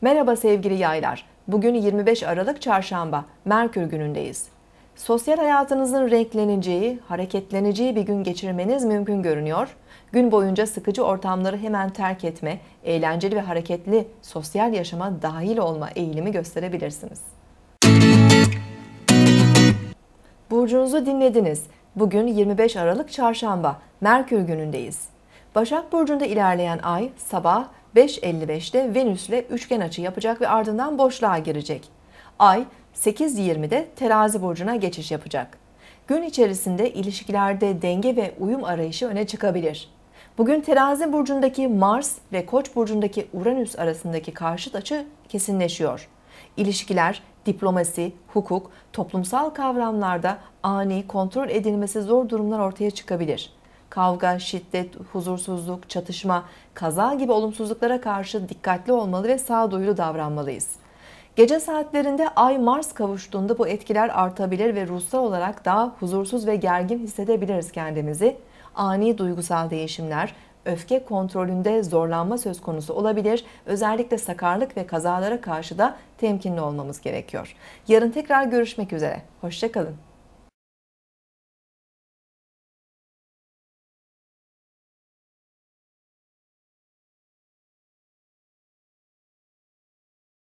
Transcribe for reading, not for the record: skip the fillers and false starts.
Merhaba sevgili yaylar. Bugün 25 Aralık Çarşamba, Merkür günündeyiz. Sosyal hayatınızın renkleneceği, hareketleneceği bir gün geçirmeniz mümkün görünüyor. Gün boyunca sıkıcı ortamları hemen terk etme, eğlenceli ve hareketli sosyal yaşama dahil olma eğilimi gösterebilirsiniz. Burcunuzu dinlediniz. Bugün 25 Aralık Çarşamba, Merkür günündeyiz. Başak Burcu'nda ilerleyen ay sabah 5.55'te Venüs'le üçgen açı yapacak ve ardından boşluğa girecek. Ay 8.20'de Terazi Burcu'na geçiş yapacak. Gün içerisinde ilişkilerde denge ve uyum arayışı öne çıkabilir. Bugün Terazi Burcu'ndaki Mars ve Koç Burcu'ndaki Uranüs arasındaki karşıt açı kesinleşiyor. İlişkiler, diplomasi, hukuk, toplumsal kavramlarda ani, kontrol edilmesi zor durumlar ortaya çıkabilir. Kavga, şiddet, huzursuzluk, çatışma, kaza gibi olumsuzluklara karşı dikkatli olmalı ve sağduyulu davranmalıyız. Gece saatlerinde Ay-Mars kavuştuğunda bu etkiler artabilir ve ruhsal olarak daha huzursuz ve gergin hissedebiliriz kendimizi. Ani duygusal değişimler, öfke kontrolünde zorlanma söz konusu olabilir. Özellikle sakarlık ve kazalara karşı da temkinli olmamız gerekiyor. Yarın tekrar görüşmek üzere. Hoşça kalın.